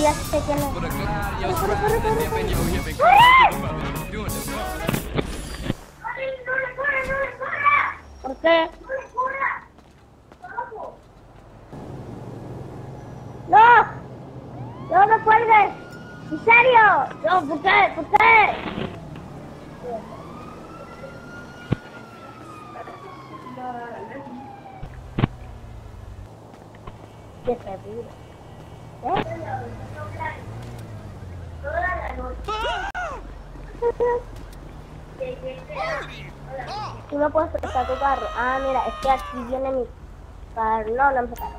ya sé quién es. But a glide, your Corre, corre, stride, corre, and dip corre. in your hip and come on through the mother. You doing this, huh? ¿Por qué? ¡No! ¡No me cuelgues! ¿En serio? No, ¿por qué? ¿Por qué? Qué seguro. Tú no puedes prestar tu carro. Ah, mira, es que aquí viene mi carro. No, no me sacaron.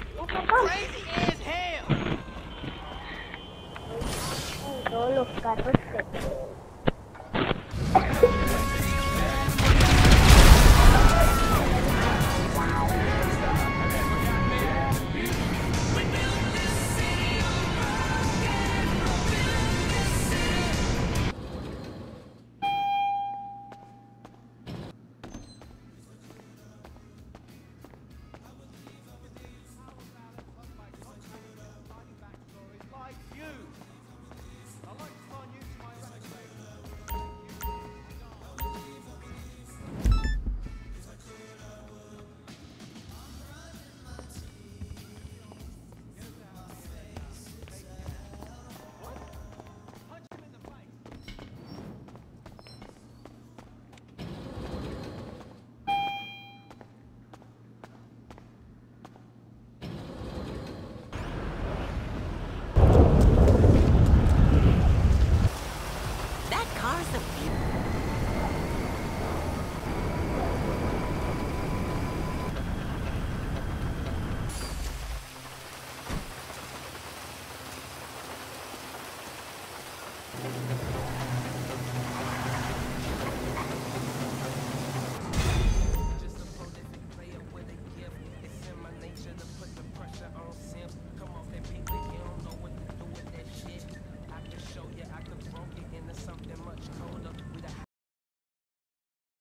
Todos los carros se ven.